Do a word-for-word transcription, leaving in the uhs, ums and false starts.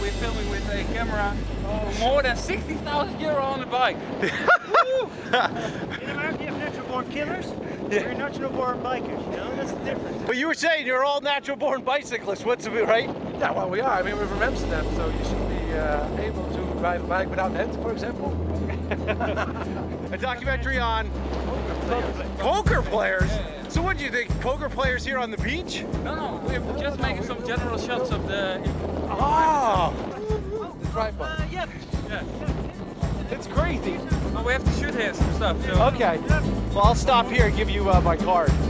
we're filming with a camera for more than sixty thousand euro on the bike. In America, you have natural-born killers. Yeah. We're natural-born bikers. You know, that's the difference. But you were saying you're all natural-born bicyclists. What's the right? Yeah, well, we are. I mean, we're from Amsterdam, so you should be uh, able to ride a bike without hands, for example. A documentary on poker players. So what do you think? Poker players here on the beach? No, no, we're just making some general shots of the... Oh! The tripod. Uh, yeah. Yeah. It's crazy. Oh, we have to shoot here some stuff. So. Okay. Well, I'll stop here and give you uh, my card.